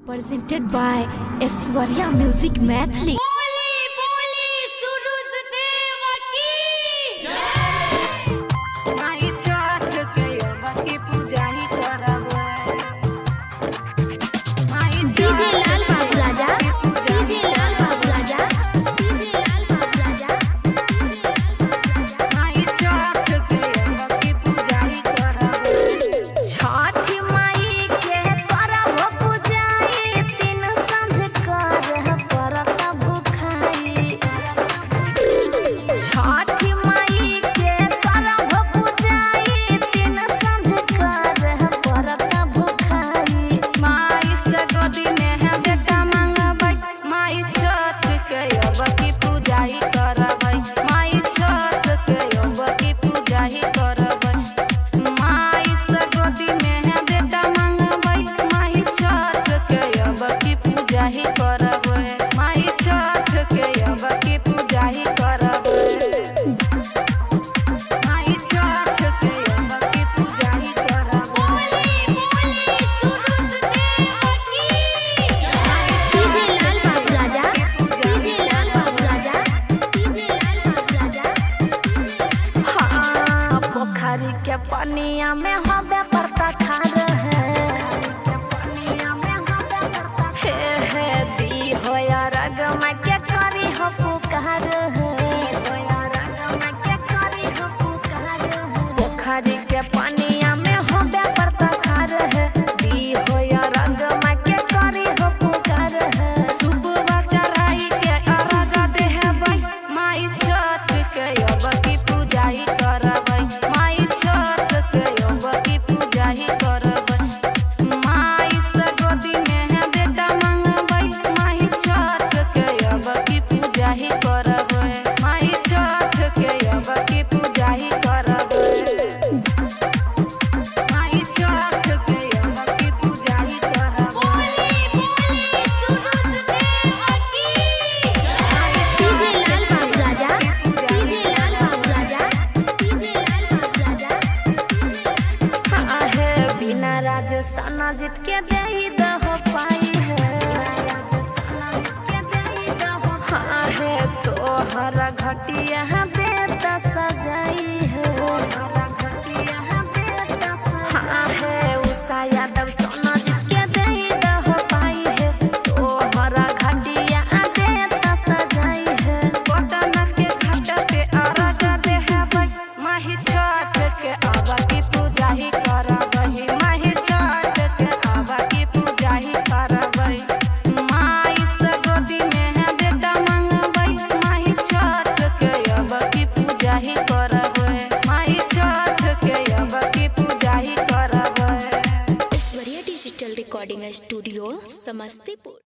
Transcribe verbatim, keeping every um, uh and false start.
Presented by Aishwarya Music Mathli. के पनिया में हबे परता खार है हे हे दी होया रग में के करी हो पुकार है पोखरी के पनिया में हबे परता खार है दी होया रग में के करी हो पुकार है सुबह चढ़ाई के अरग देहबै माई छठ के अब की पूजाई करबै माई छठ के अब की पूजाई करबै माई सगोदी में बेटा मंगबै माई छठ के अब की पूजाई करबै माई छठ के अब की पूजाई करबै माई छठ के अब की पूजाई करबै सना जीत के दे दहो पाई है हाँ है तो हरा घटिया बेटा सजाई है हाँ है उषा यादव सना जीत के दे दहो पाई है तो हरा घटिया बेटा सजाई है पटन के घाट पे अरग देहबै माही छठ के आबा की पूजा ही करबै माही डिजिटल रिकॉर्डिंग स्टूडियो समस्तीपुर।